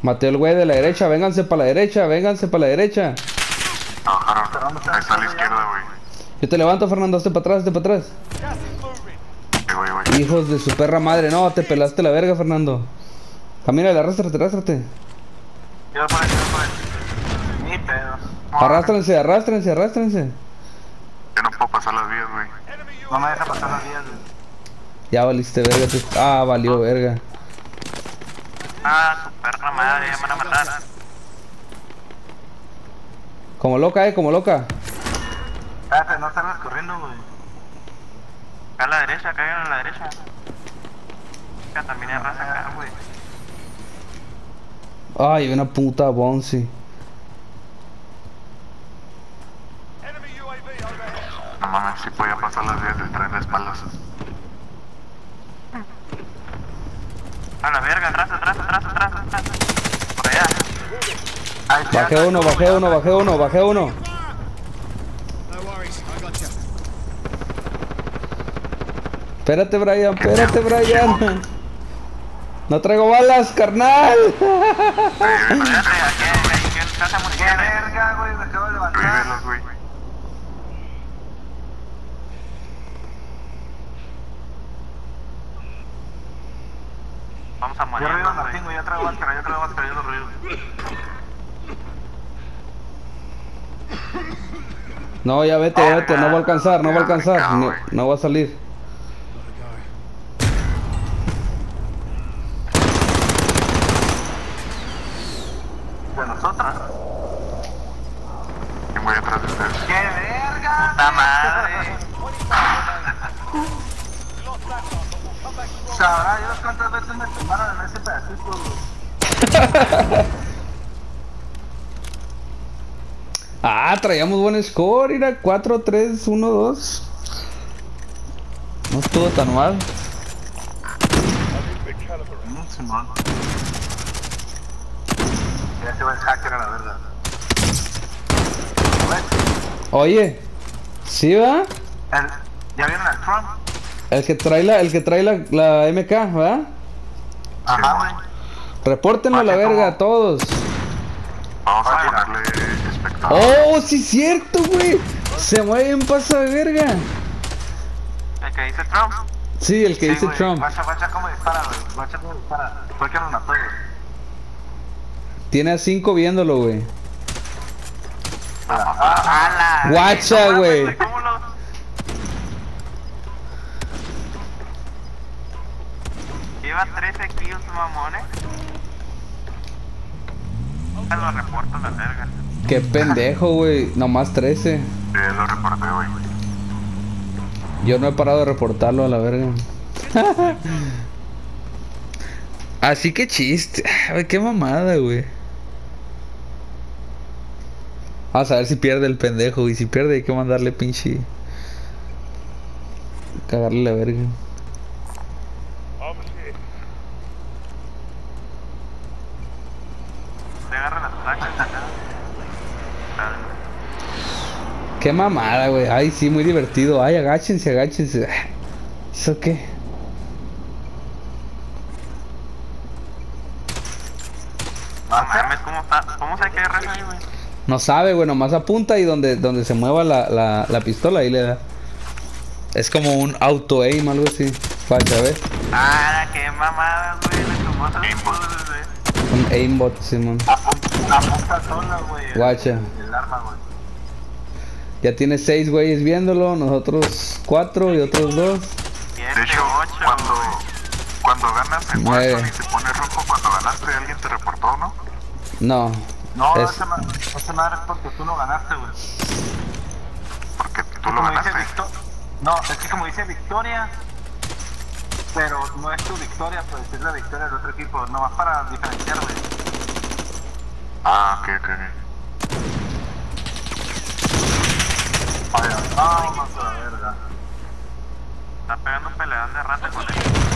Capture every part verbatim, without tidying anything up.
Maté al güey de la derecha, vénganse para la derecha, vénganse para la derecha. Bajaron, ahí está a la izquierda, güey. Yo te levanto, Fernando, hazte para atrás, hazte para atrás. Ahí voy, güey. Hijos de su perra madre, no, te pelaste la verga, Fernando. Camínale, arrástrate, arrástrate. Yo por ahí, yo por ahí. Ni pedo. Arrástrense, arrástrense, arrástrense. Yo no puedo pasar las vías, güey. No me deja pasar las vías, güey. Ya valiste verga, tú. Ah, valió verga. Ah, su perra madre, ya me van a matar. Como loca, eh, como loca. Espérate, no salgas corriendo, güey. Acá a la derecha, caigan a la derecha. Acá también hay raza acá, güey. Ay, una puta Bonzi. No mames, sí podía pasar las vías del tren de espaldas. A la verga, atrás, atrás, atrás, atrás, atrás. Por allá. Ahí está, Bajé uno, bajé uno, bajé uno, bajé uno. Espérate, Brian, espérate, Brian. No traigo balas, carnal. Espérate, aquí, aquí en casa musical. ¡Qué verga, güey! Me acabo de levantar. Revívelos, güey. Vamos a morir. Yo revivo Martín, güey. Yo traigo máscara, yo traigo máscara, yo lo revivo. No, ya vete, ya vete, no va a alcanzar, no va a alcanzar. No, no va a salir. De nosotros. ¿Quién voy atrás de ustedes? ¡Qué verga! ¡Puta madre! Sabrá Dios cuántas veces me tomaron en ese pedacito, güey. Ah, traíamos buen score, era cuatro, tres, uno, dos. No estuvo tan mal. Mm, Simón. Ya se va el hacker a la verga. Oye, ¿sí va? El, ¿Ya vieron al Trump? El que trae la, el que trae la, la M K, ¿verdad? Ajá, güey. Repórtenlo a la verga a todos. Vamos a ponerle espectador. Oh, sí es cierto, güey. Se mueve en pasa de verga. ¿El que dice Trump? Sí, el que Sí, dice güey. Trump. Guacha, guacha cómo dispara, güey. Guacha cómo dispara. Fue el que nos mató, güey. Tiene a cinco viéndolo, güey. ¡Hala! Guacha, No mames, güey. ¿Cómo lo...? Lleva trece kills, mamones. Ya lo reporto la verga. Qué pendejo, güey. Nomás trece. Sí, lo reporté, güey. Yo no he parado de reportarlo a la verga. Así que chiste. Ay, qué mamada, güey. Vamos a ver si pierde el pendejo. Y si pierde hay que mandarle pinche... Cagarle la verga. Se agarra las placas acá. Qué mamada, güey. Ay, sí, muy divertido. Ay, agáchense, agáchense. ¿Eso qué? No mames, ¿cómo está? ¿Cómo se queda ahí, güey? No sabe, güey. Nomás apunta y donde, donde se mueva la, la, la pistola ahí le da. Es como un auto aim, algo así. Facha, ¿ves? Ah, qué mamadas, güey. Le tomó esas cosas, güey. Un aimbot, Simón. Apunta sola, güey. Guacha. El arma, güey. Ya tiene seis güeyes viéndolo. Nosotros cuatro y otros dos. De hecho, cuando, cuando ganas en Nueve. Warzone y se pone rojo cuando ganaste, ¿alguien te reportó, no? No. No, Es- esa, ma esa madre es porque tú no ganaste, güey. Porque tú Como lo dice ganaste. Victo- No, es que como dice victoria, pero no es tu victoria, pues es la victoria del otro equipo, nomás para diferenciar, güey. Ah, ok, ok, ok. Vaya, vamos a la verga. Está pegando un peleón de rata con él.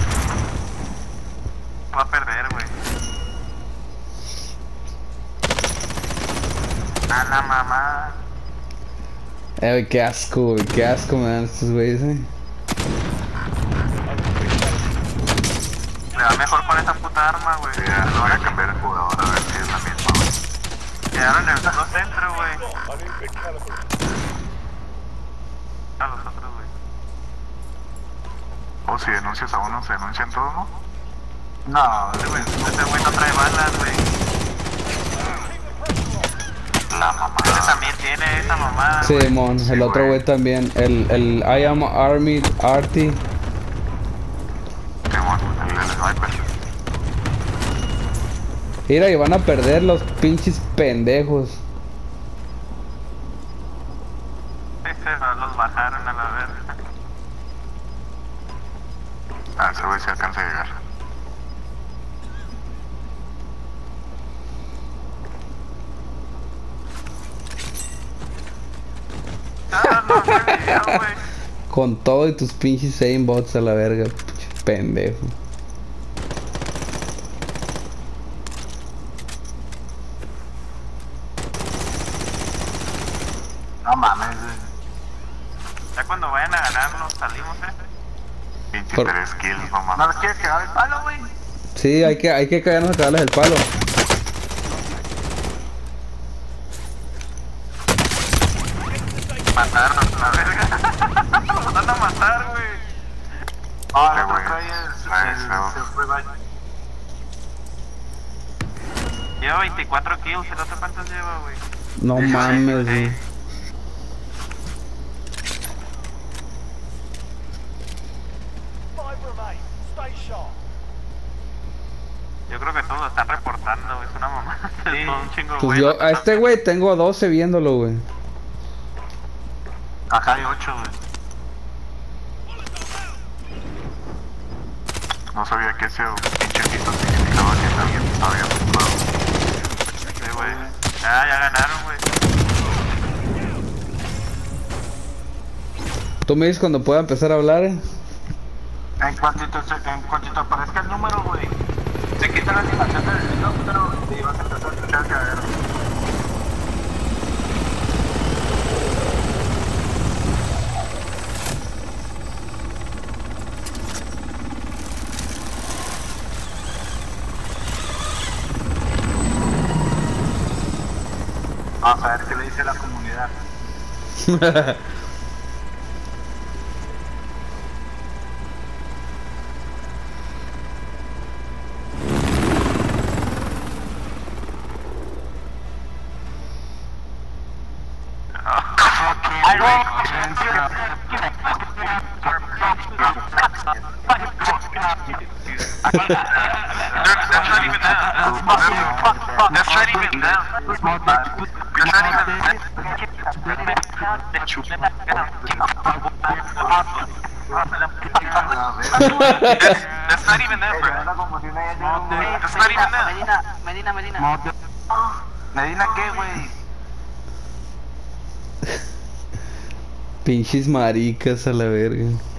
Va a perder, güey. A la mamá. Eh, güey, qué asco, güey. Qué asco me dan estos güeyes, eh. Le va mejor con esa puta arma, güey. Ya, no voy a cambiar de jugador, a ver. quedaron en el segundo centro, güey. A los otros, güey. O si denuncias a uno, se denuncian todos, ¿no? No, ese güey, ese güey no trae balas, güey. La mamá. Ese también tiene esa mamada. Simón, el otro güey también. El, el I am Army Arty. Simón, el del sniper. Mira, y van a perder los pinches pendejos. Ese no los bajaron a la verga. Ah, ese güey se alcanza a llegar. Ah, no, qué video, güey. Con todo y tus pinches aimbots a la verga, pinche pendejo. No mames, güey. Ya cuando vayan a ganar nos salimos, eh. veintitrés kills, no ¿No mames. les quieres quedar el palo, güey? Sí, hay que, hay que caernos a cagarles el palo. Matarnos a la verga. Nos van a matar, güey. Ah, Sí, el otro güey. trae el- Ah, el- ese, se fue, bye. Lleva veinticuatro kills, ¿el otro cuántos lleva, güey? No mames, güey. Yo creo que todos lo están reportando, güey. Es una mamá. Sí. Un chingo, Pues yo, a este güey tengo doce viéndolo, güey. Acá hay ocho, güey. No sabía que ese pinche pito significaba que alguien estaba bien ocupado. Sí, güey. Ah, ya ganaron, güey. Tú me dices cuando pueda empezar a hablar, eh. En cuantito, se- en cuantito aparezca el número, güey. Se quita la animación del helicóptero y vas a empezar a escuchar el cagadero. Vamos a ver qué le dice la comunidad. That's not even that. That's not even that. That's not even that, bro. That's not even that. Medina, Medina, Medina. Medina, ¿qué, güey? Pinches maricas a la verga.